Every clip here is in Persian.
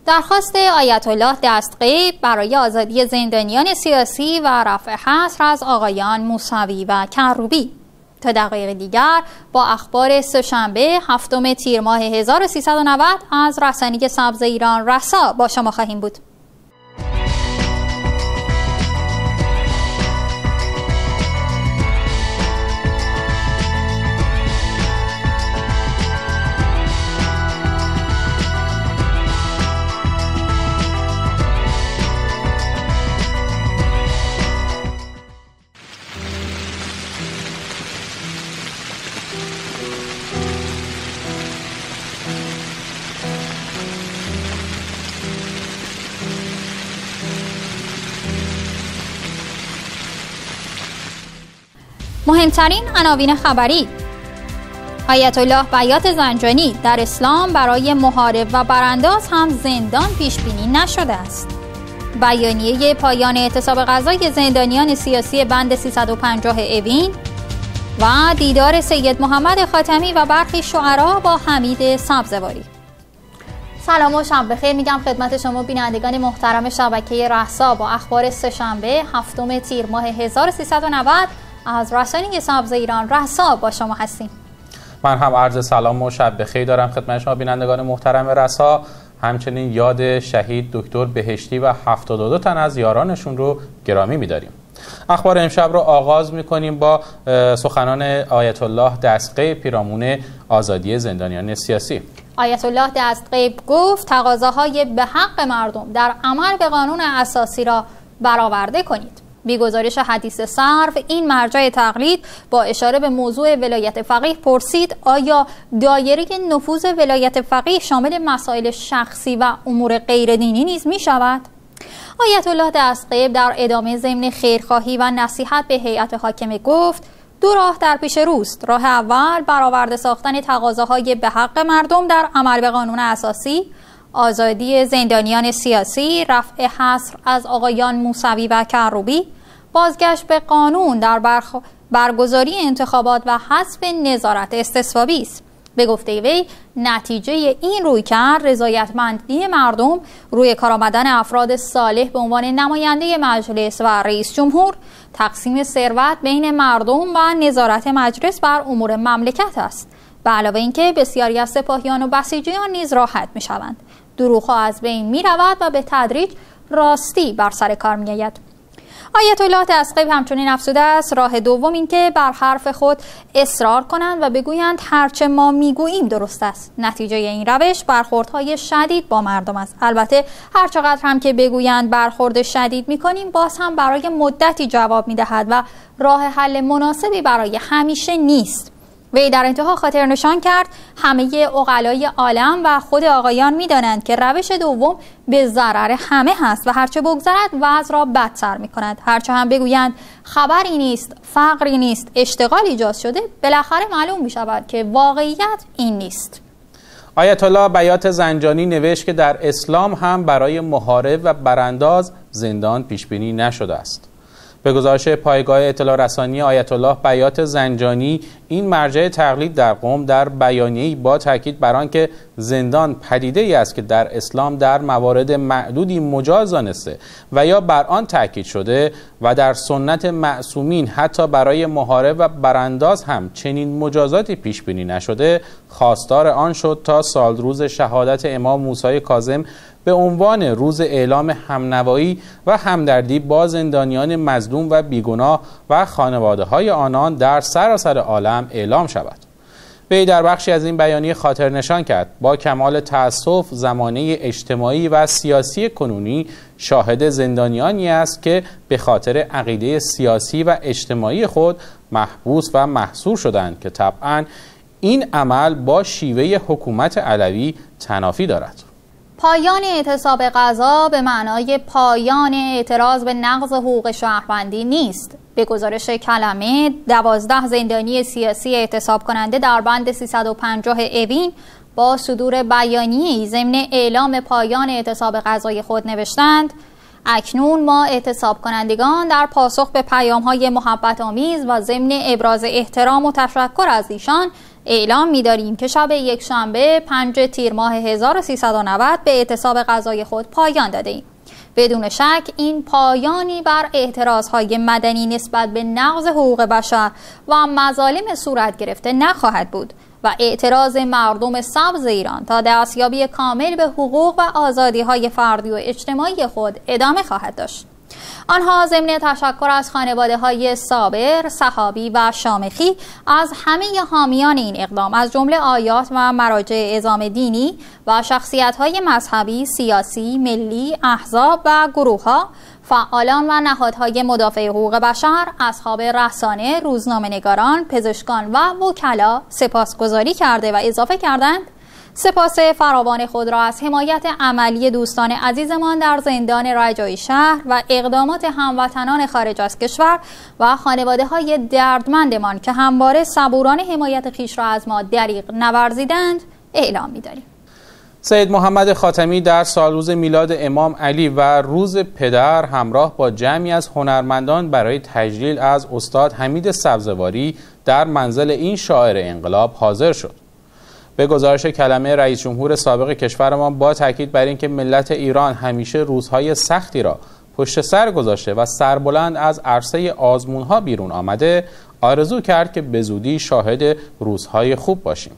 درخواست آیت الله دستغیب برای آزادی زندانیان سیاسی و رفع حصر از آقایان موسوی و کروبی. تا دقایق دیگر با اخبار سه‌شنبه 7 تیر ماه 1390 از رسانه سبز ایران رسا با شما خواهیم بود. مهمترین عناوین خبری: آیت الله بیات زنجانی: در اسلام برای محارب و برانداز هم زندان پیش بینی نشده است. بیانیه پایان اعتصاب غذای زندانیان سیاسی بند 350 اوین و دیدار سید محمد خاتمی و برخی شعرا با حمید سبزواری. سلام و شب بخیر میگم خدمت شما بینندگان محترم شبکه رسا با اخبار سه‌شنبه 7 تیر ماه 1390 از رسانه سبز ایران رسا با شما هستیم. من هم عرض سلام و شب بخیر دارم خدمت شما بینندگان محترم رسا. همچنین یاد شهید دکتر بهشتی و 72 تن از یارانشون رو گرامی می‌داریم. اخبار امشب رو آغاز می‌کنیم با سخنان آیت الله دستغیب پیرامون آزادی زندانیان سیاسی. آیت الله دستغیب گفت تقاضاهای به حق مردم در عمل به قانون اساسی را برآورده کنید. بی گزارش حدیث صرف این مرجع تقلید با اشاره به موضوع ولایت فقیه پرسید آیا دایره نفوذ ولایت فقیه شامل مسائل شخصی و امور غیر دینی نیز می شود؟ آیت الله دستغیب در ادامه ضمن خیرخواهی و نصیحت به هیئت حاکمه گفت دو راه در پیش روست. راه اول برآورده ساختن تقاضاهای به حق مردم در عمل به قانون اساسی، آزادی زندانیان سیاسی، رفع حصر از آقایان موسوی و کروبی، بازگشت به قانون در برگزاری انتخابات و حذف نظارت استصوابی است. به گفته وی نتیجه این رویکرد رضایتمندی مردم، روی کار آمدن افراد صالح به عنوان نماینده مجلس و رئیس جمهور، تقسیم ثروت بین مردم و نظارت مجلس بر امور مملکت است. به علاوه اینکه بسیاری از سپاهیان و بسیجیان نیز راحت می شوند. دروغ‌ها از بین می رود و به تدریج راستی بر سر کار می آید. آیت الله دستغیب همچنین افزوده است راه دوم این که بر حرف خود اصرار کنند و بگویند هرچه ما میگوییم درست است. نتیجه این روش برخوردهای شدید با مردم است. البته هر چقدر هم که بگویند برخورد شدید میکنیم باز هم برای مدتی جواب میدهد و راه حل مناسبی برای همیشه نیست. وی در انتها خاطر نشان کرد همه عقلای عالم و خود آقایان می‌دانند که روش دوم به ضرر همه هست و هرچه بگذرد وضع را بدتر می‌کند. هرچه هم بگویند خبری نیست، فقری نیست، اشتغال ایجاد شده، بالاخره معلوم می‌شود که واقعیت این نیست. آیت الله بیات زنجانی نوشت که در اسلام هم برای محارب و برانداز زندان پیش‌بینی نشده است. به گزارش پایگاه اطلاع رسانی آیت الله بیات زنجانی این مرجع تقلید در قم در بیانیه‌ای با تاکید بر آنکه زندان پدیده‌ای است که در اسلام در موارد معدودی مجاز دانسته و یا بر آن تاکید شده و در سنت معصومین حتی برای محارب و برانداز هم چنین مجازاتی پیش بینی نشده، خواستار آن شد تا سالروز شهادت امام موسی کاظم به عنوان روز اعلام همنوایی و همدردی با زندانیان مظلوم و بیگناه و خانواده‌های آنان در سراسر عالم اعلام شود. وی در بخشی از این بیانیه خاطر نشان کرد با کمال تأسف زمانه اجتماعی و سیاسی کنونی شاهد زندانیانی است که به خاطر عقیده سیاسی و اجتماعی خود محبوس و محصور شدند که طبعاً این عمل با شیوه حکومت علوی تنافی دارد. پایان اعتصاب غذا به معنای پایان اعتراض به نقض حقوق شهروندی نیست. به گزارش کلمه 12 زندانی سیاسی اعتصاب کننده در بند 350 اوین با صدور بیانیه‌ای ضمن اعلام پایان اعتصاب غذای خود نوشتند اکنون ما اعتصاب کنندگان در پاسخ به پیام‌های محبت آمیز و ضمن ابراز احترام و تشکر از ایشان اعلام می‌داریم که شب یکشنبه 5 تیر ماه 1390 به اعتصاب غذای خود پایان داده‌ایم. بدون شک این پایانی بر اعتراضهای مدنی نسبت به نقض حقوق بشر و مظالم صورت گرفته نخواهد بود و اعتراض مردم سبز ایران تا دستیابی کامل به حقوق و آزادی‌های فردی و اجتماعی خود ادامه خواهد داشت. آنها ضمن تشکر از خانواده‌های صابر، سحابی و شامخی از همه حامیان این اقدام از جمله آیات و مراجع اعظام دینی و شخصیت‌های مذهبی، سیاسی، ملی، احزاب و گروه‌ها، فعالان و نهادهای مدافع حقوق بشر، اصحاب رسانه، روزنامه‌نگاران، پزشکان و وکلا سپاسگزاری کرده و اضافه کردند سپاس فراوان خود را از حمایت عملی دوستان عزیزمان در زندان رجایی شهر و اقدامات هموطنان خارج از کشور و خانواده‌های دردمندمان که همواره صبورانه حمایت خویش را از ما دریغ نورزیدند اعلام می‌داریم. سید محمد خاتمی در سالروز میلاد امام علی و روز پدر همراه با جمعی از هنرمندان برای تجلیل از استاد حمید سبزواری در منزل این شاعر انقلاب حاضر شد. به گزارش کلمه رئیس جمهور سابق کشورمان با تاکید بر اینکه ملت ایران همیشه روزهای سختی را پشت سر گذاشته و سربلند از عرصه آزمونها بیرون آمده، آرزو کرد که به زودی شاهد روزهای خوب باشیم.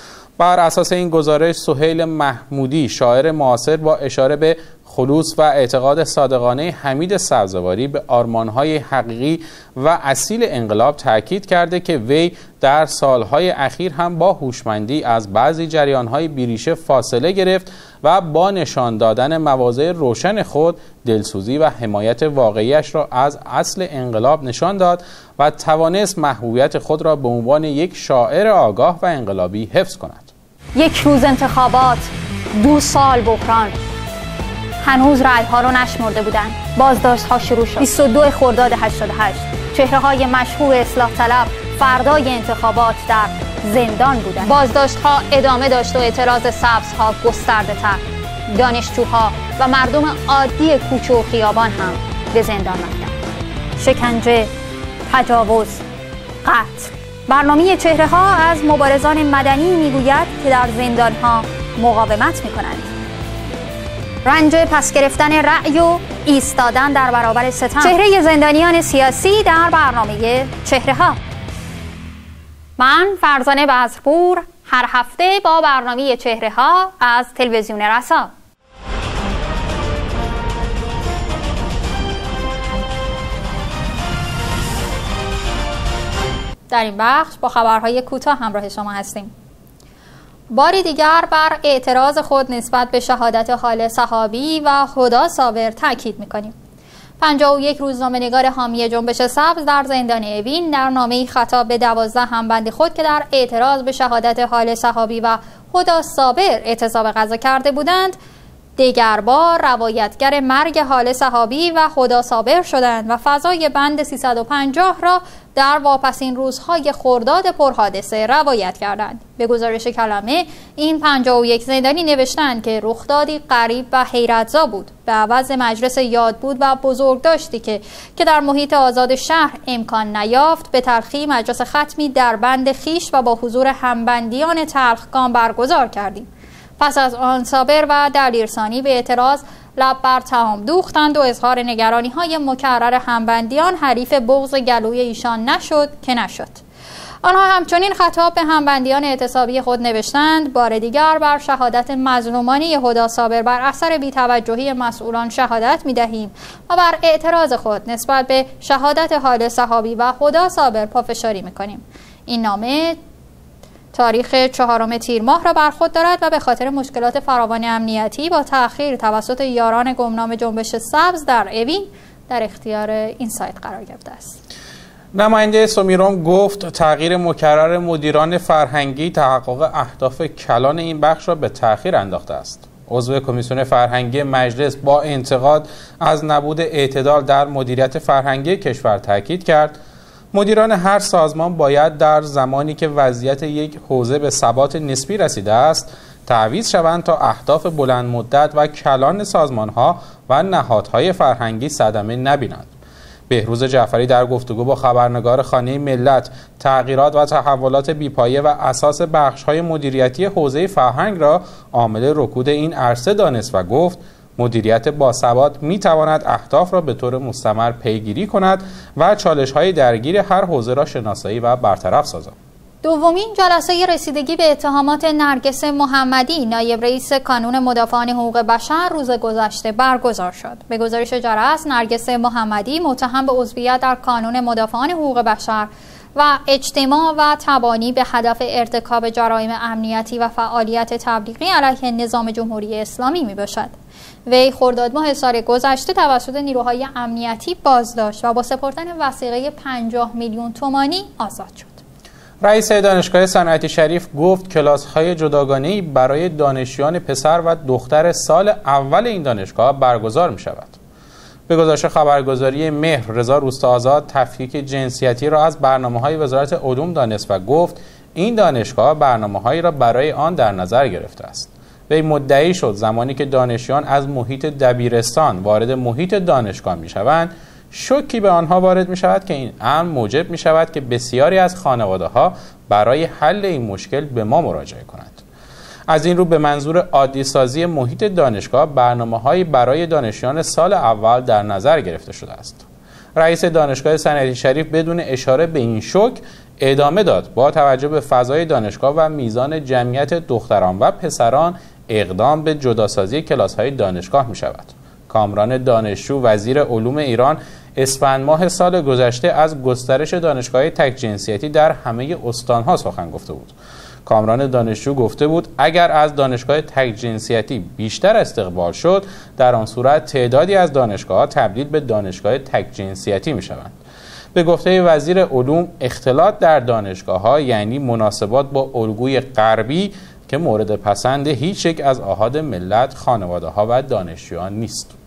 بر اساس این گزارش سهیل محمودی شاعر معاصر با اشاره به خلوص و اعتقاد صادقانه حمید سبزواری به آرمانهای حقیقی و اصیل انقلاب تاکید کرده که وی در سالهای اخیر هم با هوشمندی از بعضی جریانهای بیریشه فاصله گرفت و با نشان دادن مواضع روشن خود دلسوزی و حمایت واقعیش را از اصل انقلاب نشان داد و توانست محبوبیت خود را به عنوان یک شاعر آگاه و انقلابی حفظ کند. یک روز انتخابات، 2 سال بحران. هنوز رأی‌ها رو نشمرده بودند. بازداشت‌ها شروع شد. 22 خرداد 88 چهره‌های مشهور اصلاح طلب فردای انتخابات در زندان بودند. بازداشت‌ها ادامه داشت و اعتراض سبزها گسترده‌تر. دانشجوها و مردم عادی کوچه و خیابان هم به زندان رفتند. شکنجه، تجاوز، قتل. برنامه چهره‌ها از مبارزان مدنی میگوید که در زندان‌ها مقاومت می‌کنند. رنج پس گرفتن رأی و ایستادن در برابر ستم. چهره زندانیان سیاسی در برنامه چهره‌ها. من فرزانه بزرپور هر هفته با برنامه چهره‌ها از تلویزیون رسا. در این بخش با خبرهای کوتاه همراه شما هستیم. باری دیگر بر اعتراض خود نسبت به شهادت حال صحابی و هدی صابر تاکید می‌کنیم. 51 روزنامه‌نگار حامی جنبش سبز در زندان اوین در نامه‌ای خطاب به 12 همبند خود که در اعتراض به شهادت حال صحابی و هدی صابر اعتصاب غذا کرده بودند، دیگربار روایتگر مرگ حال صحابی و هدی صابر شدند و فضای بند 350 را در واپسین روزهای خرداد پرحادثه روایت کردند. به گزارش کلمه این 51 زندانی نوشتند که رخدادی غریب و حیرت‌زا بود. به عوض مجلس یادبود و بزرگداشتی که در محیط آزاد شهر امکان نیافت، به تلخی مجلس ختمی در بند خیش و با حضور همبندیان تلخکام برگزار کردیم. پس از آن صابر و دلیرسانی به اعتراض لب بر طعام دوختند و اظهار نگرانی‌های مکرر همبندیان حریف بغض گلوی ایشان نشد که نشد. آنها همچنین خطاب به همبندیان اعتصابی خود نوشتند: بار دیگر بر شهادت مظلومانی هدی صابر بر اثر بی‌توجهی مسئولان شهادت می‌دهیم و بر اعتراض خود نسبت به شهادت حال صحابی و هدی صابر پافشاری می‌کنیم. این نامه تاریخ 4 تیر ماه را بر خود دارد و به خاطر مشکلات فراوان امنیتی با تأخیر توسط یاران گمنام جنبش سبز در اوین در اختیار این سایت قرار گرفته است. نماینده سمیروم گفت تغییر مکرر مدیران فرهنگی تحقق اهداف کلان این بخش را به تأخیر انداخته است. عضو کمیسیون فرهنگی مجلس با انتقاد از نبود اعتدال در مدیریت فرهنگی کشور تاکید کرد مدیران هر سازمان باید در زمانی که وضعیت یک حوزه به ثبات نسبی رسیده است تعویض شوند تا اهداف بلند مدت و کلان سازمان‌ها و نهادهای فرهنگی صدمه نبینند. بهروز جعفری در گفتگو با خبرنگار خانه ملت تغییرات و تحولات بیپایه و اساس بخش‌های مدیریتی حوزه فرهنگ را عامل رکود این عرصه دانست و گفت مدیریت باثبات می‌تواند اهداف را به طور مستمر پیگیری کند و چالش‌های درگیر هر حوزه را شناسایی و برطرف سازد. دومین جلسه رسیدگی به اتهامات نرگس محمدی، نایب رئیس کانون مدافعان حقوق بشر، روز گذشته برگزار شد. به گزارش جرس، نرگس محمدی متهم به عضویت در کانون مدافعان حقوق بشر و اجتماع و تبانی به هدف ارتکاب جرایم امنیتی و فعالیت تبلیغی علیه نظام جمهوری اسلامی میباشد. وی خرداد ماه سال گذشته توسط نیروهای امنیتی بازداشت و با سپردن وثیقه 50 میلیون تومانی آزاد شد. رئیس دانشگاه صنعتی شریف گفت کلاس‌های جداگانه‌ای برای دانشجویان پسر و دختر سال اول این دانشگاه برگزار می‌شود. به گزارش خبرگزاری مهر، رضا روستاآزاد تفکیک جنسیتی را از برنامه‌های وزارت علوم دانست و گفت این دانشگاه برنامه‌هایی را برای آن در نظر گرفته است. وی مدعی شد زمانی که دانشجویان از محیط دبیرستان وارد محیط دانشگاه می‌شوند، شوکی به آنها وارد می شود که این امر موجب می شود که بسیاری از خانواده ها برای حل این مشکل به ما مراجعه کنند. از این رو به منظور عادی سازی محیط دانشگاه برنامه‌هایی برای دانشجویان سال اول در نظر گرفته شده است. رئیس دانشگاه صنعتی شریف بدون اشاره به این شوک ادامه داد با توجه به فضای دانشگاه و میزان جمعیت دختران و پسران اقدام به جداسازی کلاس‌های دانشگاه می شود. کامران دانشجو وزیر علوم ایران اسفند ماه سال گذشته از گسترش دانشگاه‌های تک جنسیتی در همه استان‌ها سخن گفته بود. کامران دانشجو گفته بود اگر از دانشگاه تک جنسیتی بیشتر استقبال شد، در آن صورت تعدادی از دانشگاه‌ها تبدیل به دانشگاه تک جنسیتی می‌شوند. به گفته وزیر علوم، اختلاط در دانشگاه‌ها یعنی مناسبات با الگوی غربی که مورد پسند هیچ یک از احاد ملت، خانواده‌ها و دانشجویان نیست.